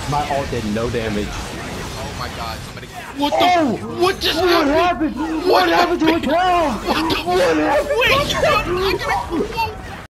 My ult did no damage. Oh my god, somebody. What the? What just happened? What happened to a cow? What the? Wait, I gotta.